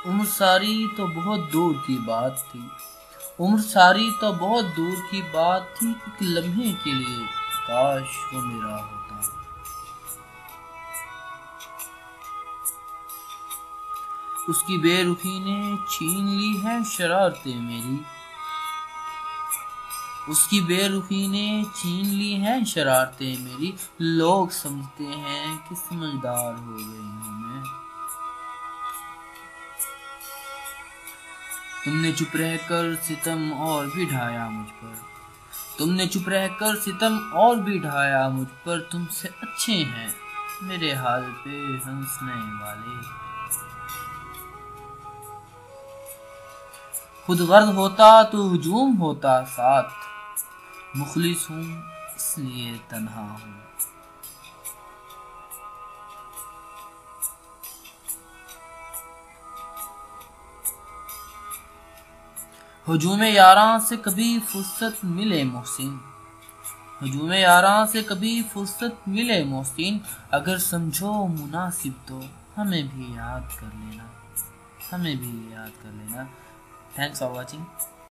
उम्र सारी तो बहुत दूर की बात थी, उम्र सारी तो बहुत दूर की बात थी, एक लम्हे के लिए काश वो मेरा होता। उसकी बेरुखी ने छीन ली है शरारतें मेरी, उसकी बेरुखी ने छीन ली है शरारतें मेरी। लोग समझते हैं कि समझदार हो गई हूँ मैं। तुमने चुप रहकर सितम और भी ढाया मुझ पर, तुमने चुप रहकर सितम और भी ढाया मुझ पर। तुमसे अच्छे हैं मेरे हाल पे हंसने वाले। खुद गर्द होता तो हुजूम होता साथ, मुखलिस हूँ इसलिए तन्हा हूँ। हुजूमे यारां से कभी फुर्सत मिले मोहसिन, हुजूमे यारां से कभी फुर्सत मिले मोहसिन। अगर समझो मुनासिब तो हमें भी याद कर लेना, हमें भी याद कर लेना। Thanks for watching.